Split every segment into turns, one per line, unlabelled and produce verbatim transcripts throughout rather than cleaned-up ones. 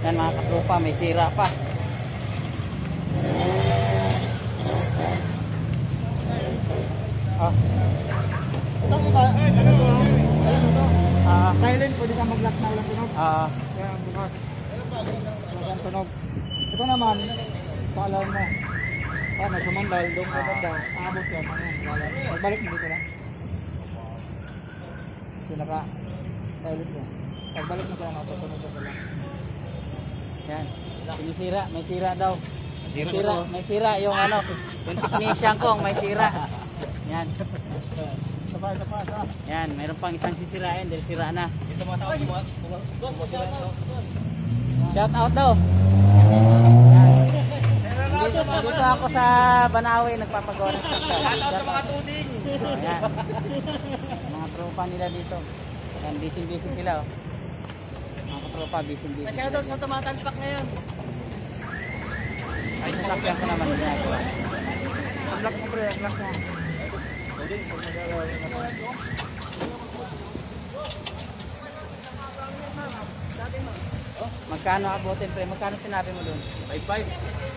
Yan mga katropa, may sira pa. Ah.
Ito ko ba? Ano to? Ano to?
Ah.
Silent, pwede ka mag-lock na walang tunog.
Ah.
Yan, bukas. Walang tunog. Ito naman, paalam mo. Paano, sumandal, doon ka ganda. Aabot yan. Ano, pagbalik mo dito lang. Sinaka. Silent mo. Pagbalik mo ka lang, tunog ka lang.
Yan. Sinisira, may sira daw. May sira, may sira yung ano, yung technician ko, may sira. Yan.
Sapa, sapa, sapa.
Yan, mayroon pang isang sisirain dahil sira na.
Ito mga tao, si Boss.
Shout out daw. Yan. Dito, dito ako sa Banawe nagpapagawa ng shout
Shout out sa mga tuding.
Yan. Mga tropa nila dito. Yan, busy-busy sila oh. Mga tropa, busy-busy.
Shout out sa tumatalpak ngayon.
Ay, sasakyan ko naman ginagawa.
Unlock mo pre, unlock mo.
Magkano abutin pre? Magkano sinabi mo doon?
five five.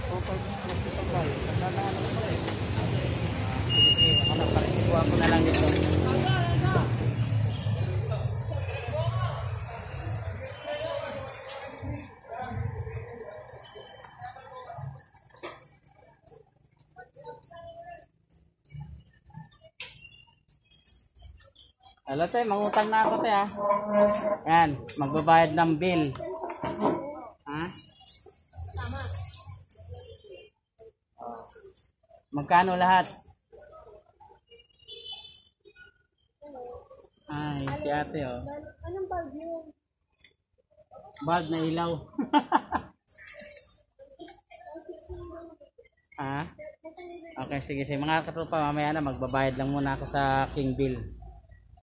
Sige, sige. Ako na, parikuha ko na lang dito. Hala te, mangutang na ako te ha. Yan, magbabayad ng bill. Ha? Magkano lahat? Ay, si ate oh.
Anong bag yun?
Bag na ilaw. Ha? Okay, sige, sige. Mga katropa, mamaya na magbabayad lang muna ako sa King Bill.